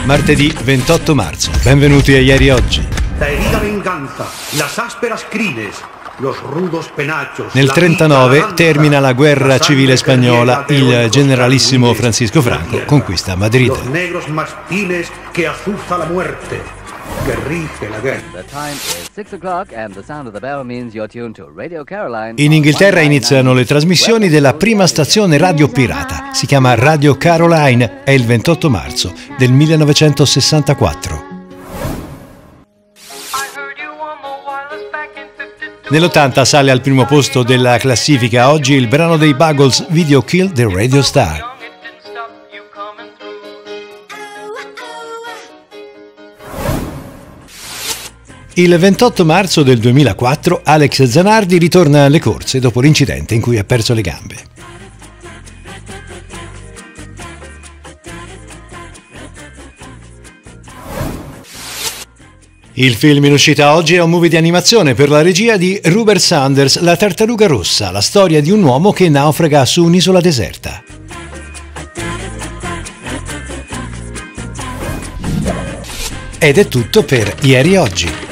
Martedì 28 marzo. Benvenuti a Ieri Oggi. La herida venganza, las ásperas crines, los rudos penachos. Nel 1939 termina la guerra civile spagnola. Il generalissimo Francisco Franco conquista Madrid. Los negros mastines que azuza la muerte. Que rige la guerra. The time is 6 o'clock and the sound of the bell means you're tuned to Radio Caroline. In Inghilterra iniziano le trasmissioni della prima stazione radio pirata. Si chiama Radio Caroline. È il 28 marzo del 1964. Nell'80 sale al primo posto della classifica oggi il brano dei Buggles, Video Kill the Radio Star. Il 28 marzo del 2004 Alex Zanardi ritorna alle corse dopo l'incidente in cui ha perso le gambe. Il film in uscita oggi è un movie di animazione per la regia di Rupert Sanders, La tartaruga rossa, la storia di un uomo che naufraga su un'isola deserta. Ed è tutto per Ieri Oggi.